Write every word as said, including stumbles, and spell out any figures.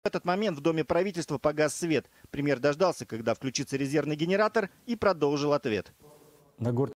В этот момент в Доме правительства погас свет. Премьер дождался, когда включится резервный генератор, и продолжил ответ.